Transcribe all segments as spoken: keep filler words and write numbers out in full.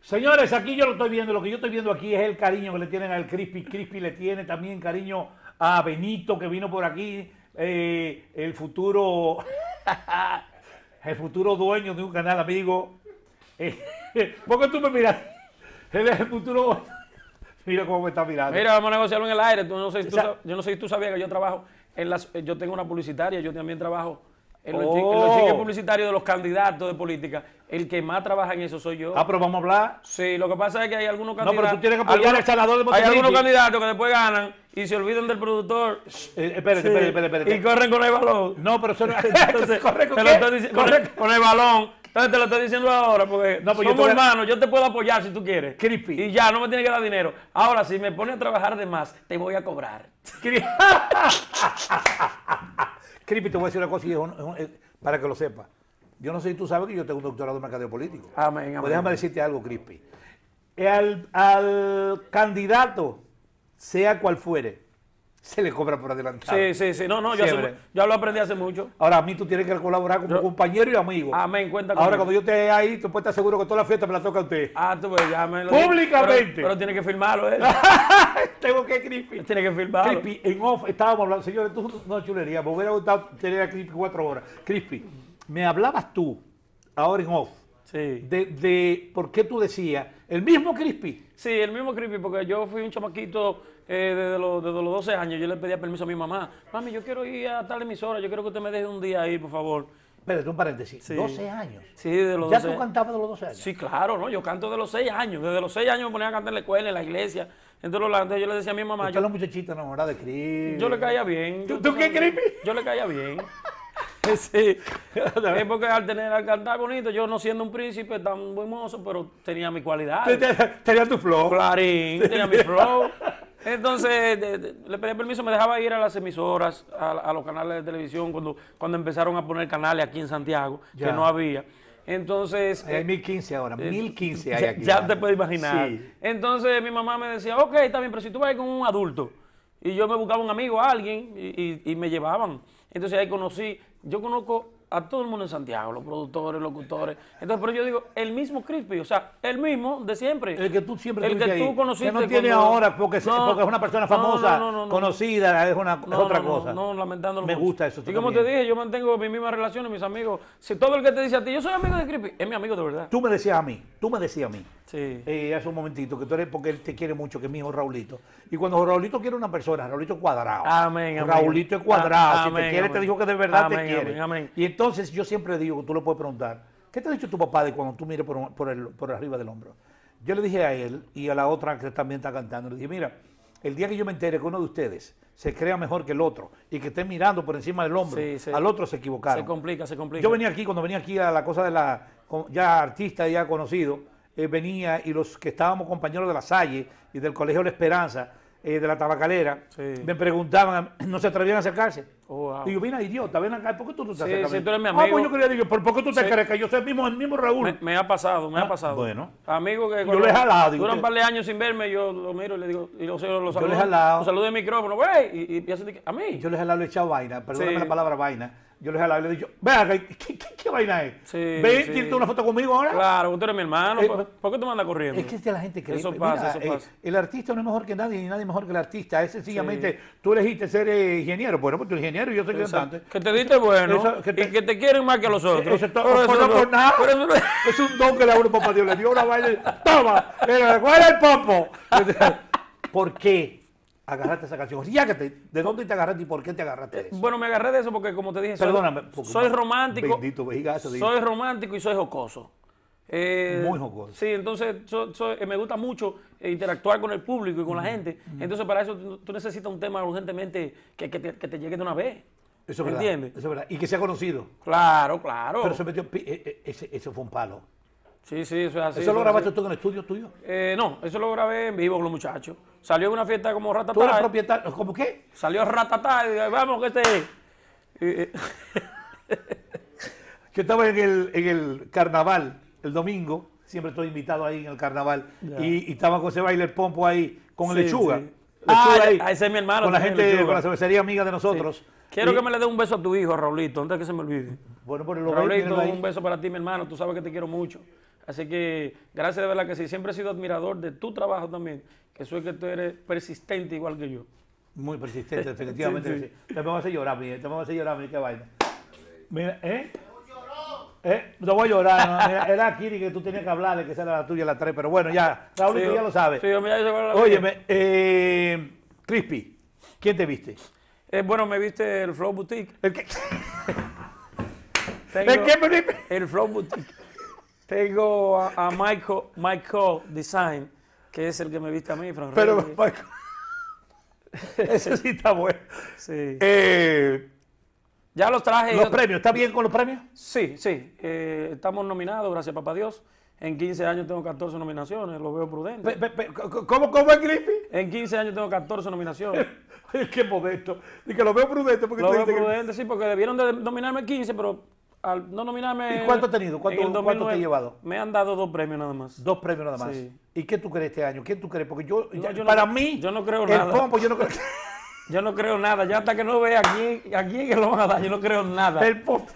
Señores, aquí yo lo estoy viendo, lo que yo estoy viendo aquí es el cariño que le tienen al Crispy. Crispy le tiene también cariño a Benito, que vino por aquí, eh, el futuro, el futuro dueño de un canal, amigo. Eh, ¿Por qué tú me miras? Él es el futuro. Mira cómo me está mirando. Mira, vamos a negociarlo en el aire. Tú no sé si tú, yo no sé si tú sabías que yo trabajo en las, yo tengo una publicitaria, yo también trabajo en los, Oh. en los cheques publicitarios de los candidatos de política. El que más trabaja en eso soy yo. Ah, pero vamos a hablar. Sí, lo que pasa es que hay algunos No, candidatos. pero tú tienes que apoyar algunos- al senador de Hay Montecristi. algunos candidatos que después ganan y se olvidan del productor. Eh, espérate, Sí, espérate, espérate, espérate. Y corren con el balón. No, pero eso no. Entonces, Corre con te qué? lo estoy dici- con, Corre- el, con el balón. Entonces te lo estoy diciendo ahora porque No, pues yo somos te voy a- hermanos, yo te puedo apoyar si tú quieres. Crispy. Y ya, no me tienes que dar dinero. Ahora, si me pones a trabajar de más, te voy a cobrar. Cri- Crispy, te voy a decir una cosa y es un- es un- es- para que lo sepas. Yo no sé si tú sabes que yo tengo un doctorado en mercadeo político. Amén, amén. Pues déjame decirte algo, Crispy. Al, al candidato, sea cual fuere, se le cobra por adelantado. Sí, sí, sí. No, no, yo, hace Siempre. mu- yo lo aprendí hace mucho. Ahora, a mí tú tienes que colaborar como Yo- compañero y amigo. Amén, cuenta Ahora, conmigo. cuando yo esté ahí, tú puedes estar seguro que toda la fiesta me la toca a usted. Ah, tú ves, ya me lo Públicamente. Pero, pero tiene que firmarlo, ¿eh? Tengo que Crispy. Tiene que firmarlo. Crispy, en off estábamos hablando, señores, tú no chulería, me hubiera gustado tener a Crispy cuatro horas. Crispy, me hablabas tú, ahora en off, Sí. de, de por qué tú decías, el mismo Crispy. Sí, el mismo Crispy, porque yo fui un chamaquito eh, desde, los, desde los doce años. Yo le pedía permiso a mi mamá. Mami, yo quiero ir a tal emisora, yo quiero que usted me deje un día ahí, por favor. Espérate, un paréntesis, Sí. doce años. Sí, de los ¿Ya doce tú cantabas de los doce años? Sí, claro, ¿no? Yo canto de los seis años. Desde los seis años me ponía a cantar en la escuela, en la iglesia. Entonces, entonces yo le decía a mi mamá, Usted yo, la muchachita enamorada de Crispy. yo le caía bien. ¿Tú, Yo- tú qué, Crispy? Yo le caía bien. Sí. Es porque al tener, al cantar bonito, yo no siendo un príncipe tan buen mozo, pero tenía mi cualidad. Tenía tu flow. Clarín, tenía mi flow. Entonces, de- de- le pedí permiso, me dejaba ir a las emisoras, a, a los canales de televisión, cuando, cuando empezaron a poner canales aquí en Santiago, Ya. que no había. Entonces, Hay mil quince ahora, mil quince hay ya, aquí. ya te puedes imaginar. Sí. Entonces mi mamá me decía, ok, está bien, pero si tú vas con un adulto, y yo me buscaba un amigo, alguien, y, y- y me llevaban. Entonces ahí conocí, yo conozco a todo el mundo en Santiago, los productores, locutores. Entonces, pero yo digo, el mismo Crispy, o sea, el mismo de siempre. El que tú siempre El que tuviste tú ahí, conociste que no tiene cuando- ahora porque, se- No, porque es una persona no, famosa, no, no, no, conocida, es, una, es No, otra no, no, cosa. No, lamentándolo Me mucho. gusta eso. Y tú como también. te dije, yo mantengo mis mismas relaciones, mis amigos. Si todo el que te dice a ti, yo soy amigo de Crispy, es mi amigo de verdad. Tú me decías a mí, tú me decías a mí, Sí. eh, hace un momentito, que tú eres porque él te quiere mucho, que es mi hijo Raulito. Y cuando Raulito quiere una persona, Raulito es cuadrado. Amén, amén. Raulito es cuadrado. Ah, si amén, te quiere, amén. te dijo que de verdad Amén, te quiere. amén, amén. Y entonces yo siempre digo, tú le puedes preguntar, ¿qué te ha dicho tu papá de cuando tú mires por, un- por, el, por arriba del hombro? Yo le dije a él y a la otra que también está cantando, le dije, mira, el día que yo me entere que uno de ustedes se crea mejor que el otro y que esté mirando por encima del hombro, Sí, sí. al otro se equivocaron. Se complica, se complica. Yo venía aquí, cuando venía aquí a la cosa de la, con- ya artista, ya conocido, eh, venía y los que estábamos compañeros de la Salle y del Colegio La Esperanza, eh, de la Tabacalera, Sí. me preguntaban, ¿no se atrevían a acercarse? Oh, wow. Digo, mira, idiota, ven acá, ¿por qué tú no te Sí, acercas? sí, tú eres mi Ah, amigo. pues yo quería decir, ¿por por qué tú te Sí. crees que yo soy el mismo, el mismo Raúl? Me, me ha pasado, me Ah, ha pasado. bueno. Amigo que Yo lo he jalado, digo, duran un usted- par de años sin verme, yo lo miro y le digo, y lo, lo, lo saludo, le he jalado. lo saludo de micrófono, güey, y, y, y así, a mí. Yo les he hablado, le he echado vaina, perdóname Sí. la palabra vaina. Yo les he hablado y le he dicho, vea, ¿qué, qué, qué- qué vaina es? Sí, Ven, sí. tírate una foto conmigo ahora. Claro, tú eres mi hermano, Eh, ¿por, por qué tú me andas corriendo? Es que ya la gente cree. Eso mira, pasa, eso eh, pasa. el artista no es mejor que nadie, ni nadie mejor que el artista. Es sencillamente, tú elegiste ser eh, ingeniero. Bueno, pues tú eres ingeniero y yo soy cantante. Que te diste bueno Eso, que te- y que te quieren más que los otros. Eso está- Pero por eso no por nada. pero eso no- Es un don que le da uno papá Dios. Le dio una vaina y ¡toma! Mira, ¿cuál es el popo? ¿Por qué agarraste esa canción? Riágate, ¿de dónde te agarraste y por qué te agarraste de eso? Bueno, me agarré de eso porque, como te dije, soy, Perdóname. porque soy no- romántico. Bendito, vejigazo, dice. Soy romántico y soy jocoso. Eh, Muy jocoso. Sí, entonces so- soy- eh, me gusta mucho eh, interactuar con el público y con la gente. Entonces, para eso tú, tú necesitas un tema urgentemente que, que te, que te llegue de una vez. Eso es verdad. ¿Entiendes? Eso es verdad. Y que sea conocido. Claro, claro. Pero se metió, pi- eh, eh, ese, ese fue un palo. Sí, sí, eso es así. ¿Eso lo es grabaste así. tú en el estudio tuyo? Eh, no, eso lo grabé en vivo con los muchachos. Salió en una fiesta como ¿Tú eres ratatá. propietario? ¿Cómo qué? Salió ratatá y dije, vamos que este es. Y, eh, Yo estaba en el, en el carnaval el domingo, siempre estoy invitado ahí en el carnaval, Ya. y, y estaba con ese baile el pompo ahí, con Sí, lechuga. sí. Lechuga Ah, ahí, ese es mi hermano con la también, gente, lechuga. con la cervecería amiga de nosotros. Quiero Y- que me le dé un beso a tu hijo, Raulito, antes que se me olvide. Bueno, por lo Raulito, mírenlo ahí. un beso para ti, mi hermano. Tú sabes que te quiero mucho. Así que gracias de verdad que sí, siempre he sido admirador de tu trabajo también, que soy que tú eres persistente igual que yo. Muy persistente, definitivamente. Sí, sí, sí. sí. Te vamos a hacer llorar, mira, te vamos a hacer llorar, mira qué vaina. Mira, ¿eh? ¿Eh? No voy a llorar, no, mira, era Kiri que tú tenías que hablarle, que esa era la tuya, la tres, pero bueno, ya, Raúl, Sí, ya lo sabes. Sí, mira, yo la Óyeme, eh, Crispy, ¿quién te viste? eh, bueno, me viste el Flow Boutique. ¿El qué? Tengo ¿El qué, Felipe? el Flow Boutique. Tengo a, a Michael, Michael Design, que es el que me viste a mí, Fran Pero, Reyes. Michael, ese sí está bueno. Sí. Eh, Ya los traje. ¿Los yo- premios? ¿Está bien con los premios? Sí, sí. eh, estamos nominados, gracias papá Dios. En quince años tengo catorce nominaciones, lo veo prudente. Pe- pe- pe- ¿Cómo, cómo es, Crispy? En quince años tengo catorce nominaciones. Qué modesto. Y que lo veo prudente porque Lo tú veo dices que- prudente, sí, porque debieron de nominarme quince, pero al no nominarme... ¿Y cuánto has tenido? ¿Cuánto- en el cuánto te he 2009, llevado? Me han dado dos premios nada más. Dos premios nada más. Sí. ¿Y qué tú crees este año? ¿Quién tú crees? Porque yo, No, ya- yo no- para mí, yo no creo el nada. pompo, yo no creo. Yo no creo nada, ya hasta que no vea a quién, a quién que lo van a dar, yo no creo nada. El pompo.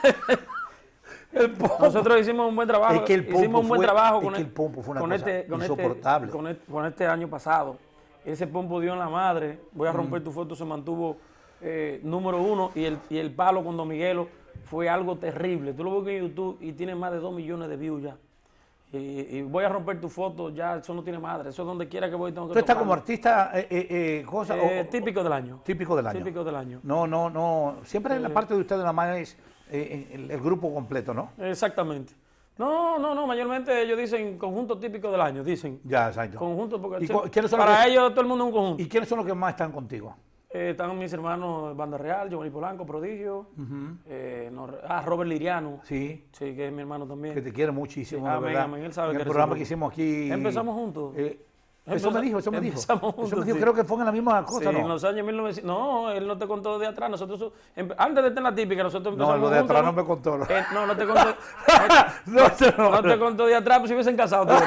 El pompo. Nosotros hicimos un buen trabajo, Es que el Pompo hicimos un buen fue- trabajo es con, que el, el Pompo fue una con cosa este, con insoportable. Este, con, este, con este año pasado. Ese Pompo dio en la madre, voy a romper tu foto, se mantuvo eh, número uno y el, y el palo con Don Miguelo fue algo terrible. Tú lo buscas en YouTube y tiene más de dos millones de views ya. Y, y voy a romper tu foto, ya eso no tiene madre, eso donde quiera que voy tengo que Tú estás como tocarlo. artista, eh, eh, eh, cosa, Eh, o- o- típico del año. típico del año. Típico del año. No, no, no. Siempre en la parte de ustedes nada más es eh, el, el grupo completo, ¿no? Exactamente. No, no, no, mayormente ellos dicen conjunto típico del año, dicen. Ya, exacto. Conjunto, porque ¿Y sí, cu- quiénes son los para que- ellos todo el mundo es un conjunto. ¿Y quiénes son los que más están contigo? Eh, están mis hermanos Banda Real, Giovanni Polanco, Prodigio, eh, no, ah, Robert Liriano, Sí. sí, que es mi hermano también. Que te quiere muchísimo, Sí, de amén, verdad. amén, él sabe en que el eres programa un que grupo. hicimos aquí. Empezamos juntos. eh, eso me Empeza- dijo, eso me dijo. empezamos Eso me juntos, dijo. sí. Creo que fue en la misma cosa, Sí, ¿no? en los años mil novecientos. No, él no te contó de atrás. Nosotros, empe- antes de estar en la típica, nosotros No, empezamos lo de juntos, atrás no me contó. No, Eh, no, no te contó. no, eso no, No te no. contó de atrás, pues si hubiesen casado todos.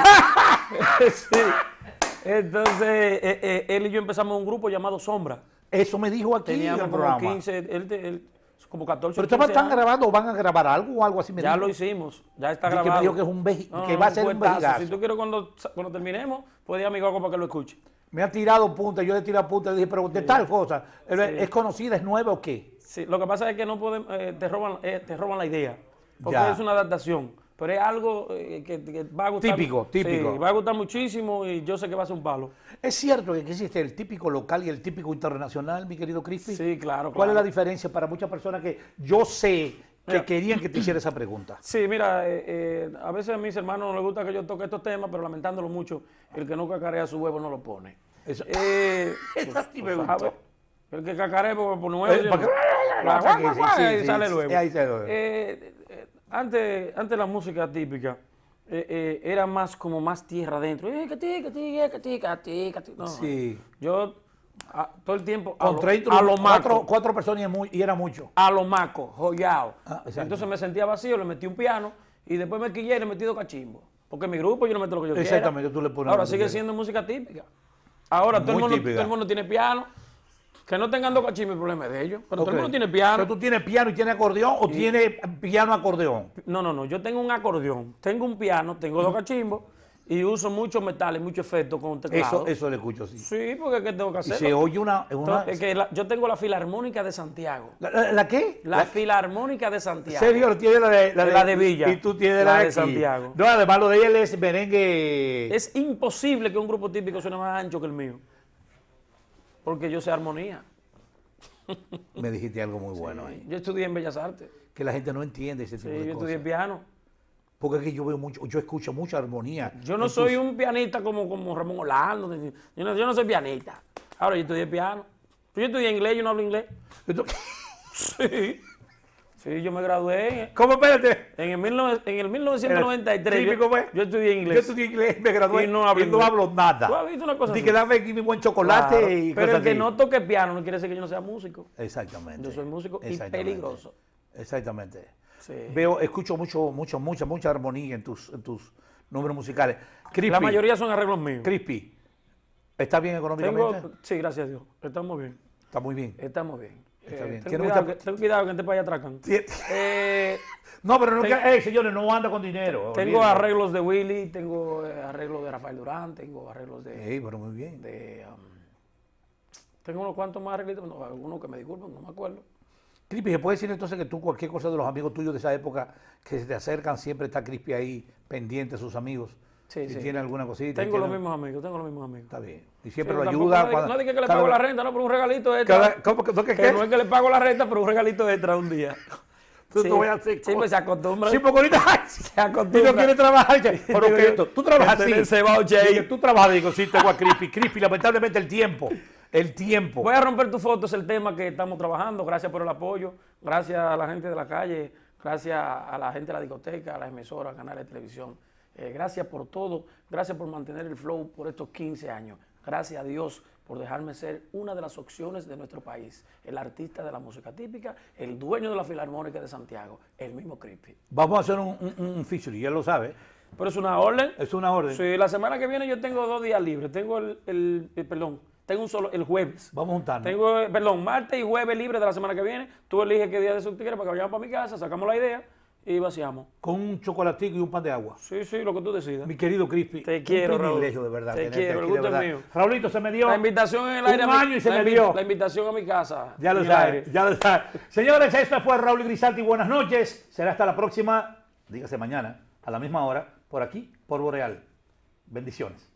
Sí. Entonces, eh, eh, él y yo empezamos un grupo llamado Sombra. Eso me dijo aquí en Teníamos el como programa. quince, él, te- él- como catorce Pero o ustedes quince están años. grabando o van a grabar algo o algo así me Ya dijo. lo hicimos, ya está Y que me grabado. dijo que es un veji- No, que no, va a ser un fuetazo. vejigazo. Si tú quieres cuando, cuando terminemos, puedes ir a mi guaco para que lo escuche. Me ha tirado punta, yo le he tirado punta y dije, pero de tal cosa, ¿es Sí. es conocida, es nueva o qué? Sí, lo que pasa es que no podemos, eh, te, roban, eh, te roban la idea, porque Ya. es una adaptación, pero es algo eh, que, que va a gustar. Típico, típico. Sí, va a gustar muchísimo y yo sé que va a ser un palo. ¿Es cierto que existe el típico local y el típico internacional, mi querido Crispy? Sí, claro, ¿Cuál es claro. la diferencia para muchas personas que yo sé que Mira. querían que te hiciera esa pregunta? Sí, mira, eh, eh, a veces a mis hermanos no les gusta que yo toque estos temas, pero lamentándolo mucho, el que no cacarea su huevo no lo pone. Eso- Eh, Esa sí me pues, gustó. ¿sabe? El que cacarea por, por nuevo, Eh, ¿sí? para que- Guau, guau, guau, Sí, sí, ahí sí, sale sí, luego. ahí sale luego. Eh, eh, antes, antes la música típica eh, eh, era más como más tierra adentro. Eh, que ti, que ti, eh, que ti, que ti, que ti. No, Sí. Yo a- todo el tiempo a Con lo, tres a lo instrumentos, cuatro, maco, cuatro personas y, es muy- y era mucho. a lo maco, joyao. Ah, exacto. Entonces me sentía vacío, le metí un piano y después me quillé y le metí dos cachimbos. Porque en mi grupo yo no meto lo que yo quiera. Exactamente, tú le pones Ahora lo que sigue quieras. siendo música típica. Ahora todo el, Muy mundo, típica. todo el mundo tiene piano. Que no tengan dos cachimbos, el problema es de ellos. Pero todo Ok. el mundo tiene piano. Pero tú tienes piano y tienes acordeón o tienes piano acordeón. No, no, no. Yo tengo un acordeón, tengo un piano, tengo dos cachimbos y uso muchos metales, muchos efectos con teclado. Eso, eso le escucho, sí. Sí, porque es que tengo que Y hacerlo. se oye una... una Entonces, es que la- yo tengo la Filarmónica de Santiago. ¿La, la- la qué? La, Filarmónica de Santiago. Sergio tiene la de, la La de Villa. Y tú tienes la, La de, de aquí. Santiago. No, además lo de él es merengue. Es imposible que un grupo típico suene más ancho que el mío. Porque yo sé armonía. Me dijiste algo muy bueno ahí. Yo estudié en Bellas Artes. Que la gente no entiende ese Sí, tipo yo de estudié cosas. piano. Porque es que yo veo mucho, yo escucho mucha armonía. Yo no en soy tus- un pianista como, como Ramón Orlando. Yo no, yo no soy pianista. Ahora yo estudié piano. Yo estudié inglés, yo no hablo inglés. Sí. Sí, yo me gradué en, ¿Cómo? Espérate. en el, mil nove- en el mil novecientos noventa y tres. Típico, yo, pues. yo estudié inglés. Yo estudié inglés, me gradué Y no hablo inglés. hablo nada. ¿Tú has visto una cosa Ni así? que dame aquí mi buen chocolate Claro, y pero cosas el que así. no toque piano no quiere decir que yo no sea músico. Exactamente. Yo soy músico y Exactamente. peligroso. Exactamente. Sí. Veo, escucho mucho, mucho, mucha, mucha armonía en tus, en tus números musicales. Crispy, La mayoría son arreglos míos. Crispy, ¿está bien económicamente? Tengo, sí, gracias a Dios. Estamos bien. Está muy bien. Estamos bien. Está Eh, bien. ten, Tiene cuidado, mucha- que, ten cuidado que en este país atracan. Sí. Eh, No, pero no, Tengo- que- eh, señores, no anda con dinero. tengo olvídate. arreglos de Willy, tengo eh, arreglos de Rafael Durán, tengo arreglos de... Ey, pero muy bien. de, um, tengo unos cuantos más arreglos, no, algunos que me disculpen, no me acuerdo. Crispy, ¿se puede decir entonces que tú cualquier cosa de los amigos tuyos de esa época que se te acercan, siempre está Crispy ahí pendiente de sus amigos? Sí, si sí. tiene alguna cosita. Tengo los tiene- mismos amigos, tengo los mismos amigos. Está bien. Y siempre Sí, lo tampoco ayuda. No, diga- no diga que le cada- pago la renta, no, pero un regalito extra. cada- ¿cómo que- no, que que qué? no es que le pago la renta, pero un regalito extra un día. Tú sí, te voy a hacer sí, cosas. pues se acostumbra. Sí, porque ahorita ay, se y acostumbra. no quiere trabajar. dice, Pero Digo que yo, esto, tú trabajas que así. tener ese voucher ahí. Digo, tú trabajas, digo, sí, tengo a Crispy. Crispy, lamentablemente el tiempo. El tiempo. Voy a romper tus fotos, el tema que estamos trabajando. Gracias por el apoyo. Gracias a la gente de la calle. Gracias a la gente de la discoteca, a las emisoras, canales de televisión. Eh, gracias por todo. Gracias por mantener el flow por estos quince años. Gracias a Dios por dejarme ser una de las opciones de nuestro país. El artista de la música típica, el dueño de la Filarmónica de Santiago, el mismo Crispy. Vamos a hacer un, un, un featuring, ya lo sabe. Pero es una orden. Es una orden. Sí, la semana que viene yo tengo dos días libres. Tengo el, el- el- perdón, tengo un solo, el jueves. Vamos a juntarnos. Tengo, eh, perdón, martes y jueves libres de la semana que viene. Tú eliges qué día de eso tú quieres para que vayamos para mi casa, sacamos la idea y vaciamos. Con un chocolatico y un pan de agua. Sí, sí, lo que tú decidas. Mi querido Crispy. Te quiero, un privilegio Raúl. de verdad. Te tenerte quiero, el aquí, de gusto es verdad. mío. Raulito, se me dio La invitación en el un aire. a mi- año y se la me invi- dio. La invitación a mi casa. Ya lo en el sabe, aire. ya lo sabe. Señores, esto fue Raúl Grisalti. Buenas noches. Será hasta la próxima, dígase mañana, a la misma hora, por aquí, por Boreal. Bendiciones.